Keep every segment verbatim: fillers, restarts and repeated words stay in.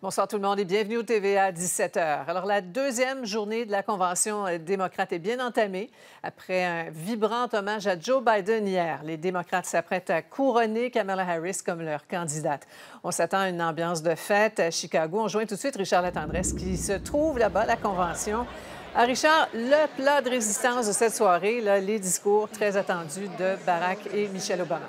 Bonsoir tout le monde et bienvenue au T V A à dix-sept heures. Alors, la deuxième journée de la Convention démocrate est bien entamée. Après un vibrant hommage à Joe Biden hier, les démocrates s'apprêtent à couronner Kamala Harris comme leur candidate. On s'attend à une ambiance de fête à Chicago. On joint tout de suite Richard Latendresse qui se trouve là-bas à la Convention. Ah, Richard, le plat de résistance de cette soirée, là, les discours très attendus de Barack et Michelle Obama.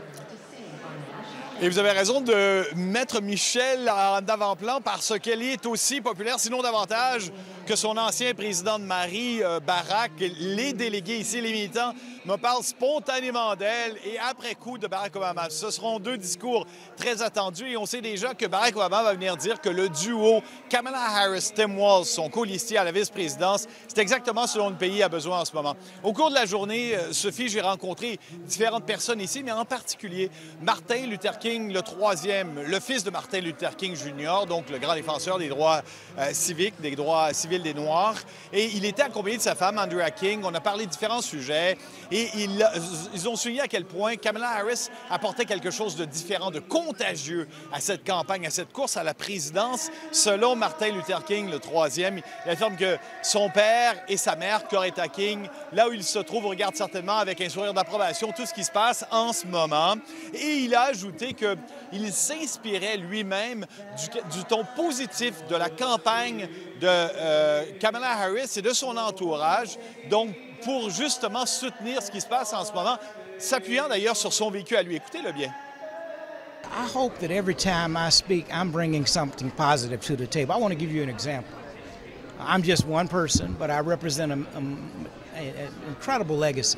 Et vous avez raison de mettre Michelle en avant-plan parce qu'elle est aussi populaire, sinon davantage, que son ancien président de Marie, euh, Barack. Les délégués ici, les militants, me parlent spontanément d'elle et après coup de Barack Obama. Ce seront deux discours très attendus et on sait déjà que Barack Obama va venir dire que le duo Kamala Harris-Tim Walz, son colistier à la vice-présidence, c'est exactement ce dont le pays a besoin en ce moment. Au cours de la journée, Sophie, j'ai rencontré différentes personnes ici, mais en particulier Martin Luther King, le troisième, le fils de Martin Luther King junior, donc le grand défenseur des droits euh, civiques, des droits civils des Noirs. Et il était accompagné de sa femme, Andrea King. On a parlé de différents sujets. Et ils, ils ont souligné à quel point Kamala Harris apportait quelque chose de différent, de contagieux à cette campagne, à cette course à la présidence. Selon Martin Luther King, le troisième, il affirme que son père et sa mère, Coretta King, là où il se trouve, regardent certainement avec un sourire d'approbation tout ce qui se passe en ce moment. Et il a ajouté qu'il s'inspirait lui-même du, du ton positif de la campagne de euh, Kamala Harris et de son entourage, donc pour justement soutenir ce qui se passe en ce moment, s'appuyant d'ailleurs sur son vécu à lui. Écoutez-le bien. I hope that every time I speak, I'm bringing something positive to the table. I want to give you an example. I'm just one person, but I represent an incredible legacy.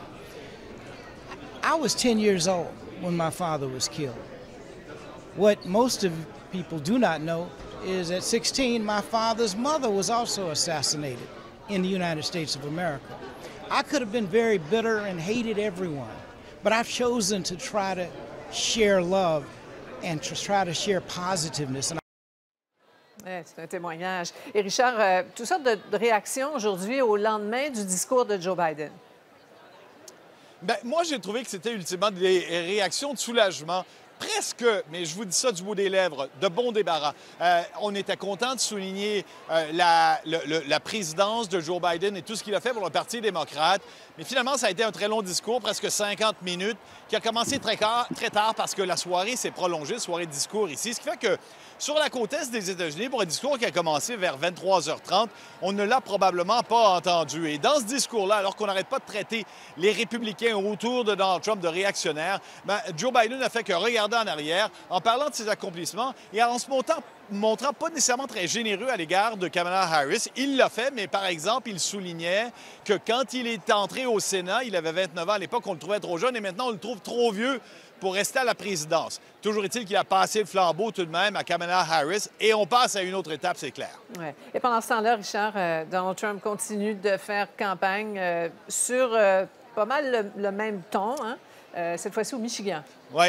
I was ten years old when my father was killed. What most of people do not know is at sixteen, my father's mother was also assassinated in the United States of America. I could have been very bitter and hated everyone, but I've chosen to try to share love and to try to share positiveness. And Ouais, c'est un témoignage. Et Richard, euh, toutes sortes de, de réactions aujourd'hui au lendemain du discours de Joe Biden. Bien, moi, j'ai trouvé que c'était ultimement des réactions de soulagement. Presque, mais je vous dis ça du bout des lèvres, de bon débarras. Euh, on était content de souligner euh, la, le, le, la présidence de Joe Biden et tout ce qu'il a fait pour le Parti démocrate. Mais finalement, ça a été un très long discours, presque cinquante minutes, qui a commencé très, car, très tard parce que la soirée s'est prolongée, soirée de discours ici. Ce qui fait que sur la côte est des États-Unis, pour un discours qui a commencé vers vingt-trois heures trente, on ne l'a probablement pas entendu. Et dans ce discours-là, alors qu'on n'arrête pas de traiter les républicains autour de Donald Trump de réactionnaires, bien, Joe Biden n'a fait que regarder en arrière en parlant de ses accomplissements et en se montant montrant pas nécessairement très généreux à l'égard de Kamala Harris. Il l'a fait, mais par exemple, il soulignait que quand il est entré au Sénat, il avait vingt-neuf ans à l'époque, on le trouvait trop jeune et maintenant on le trouve trop vieux pour rester à la présidence. Toujours est-il qu'il a passé le flambeau tout de même à Kamala Harris et on passe à une autre étape, c'est clair. Ouais. Et pendant ce temps-là, Richard, euh, Donald Trump continue de faire campagne euh, sur euh, pas mal le, le même ton, hein? euh, cette fois-ci au Michigan. Oui.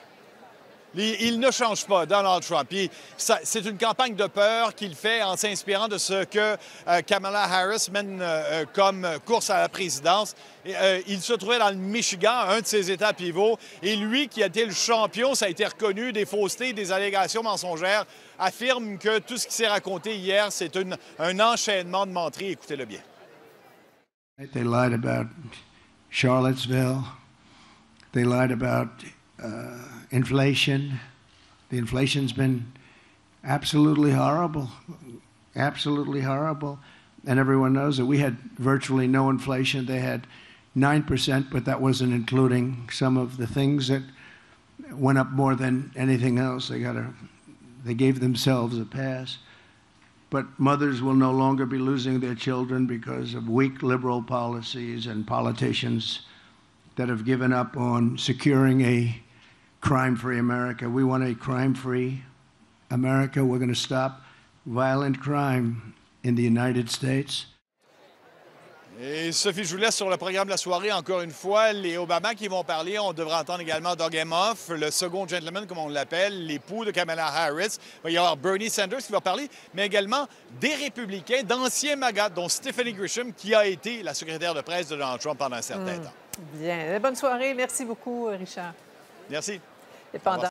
Il ne change pas, Donald Trump. C'est une campagne de peur qu'il fait en s'inspirant de ce que euh, Kamala Harris mène euh, comme course à la présidence. Et, euh, il se trouvait dans le Michigan, un de ses États pivots, et lui, qui a été le champion, ça a été reconnu, des faussetés, des allégations mensongères, affirme que tout ce qui s'est raconté hier, c'est un enchaînement de menteries. Écoutez-le bien. They lied about Charlottesville. They lied about Uh, inflation. The inflation's been absolutely horrible, absolutely horrible. And everyone knows that we had virtually no inflation. They had nine percent, but that wasn't including some of the things that went up more than anything else. They got a, they gave themselves a pass. But mothers will no longer be losing their children because of weak liberal policies and politicians that have given up on securing a crime-free America. We want a crime-free America. We're going to stop violent crime in the United States. Et Sophie, je vous laisse sur le programme de la soirée. Encore une fois, les Obama qui vont parler. On devrait entendre également Doug Emhoff, le second gentleman, comme on l'appelle, l'époux de Kamala Harris. Il va y avoir Bernie Sanders qui va parler, mais également des républicains, d'anciens magats, dont Stephanie Grisham, qui a été la secrétaire de presse de Donald Trump pendant un certain mmh. temps. Bien. Bonne soirée. Merci beaucoup, Richard. Merci. Et pendant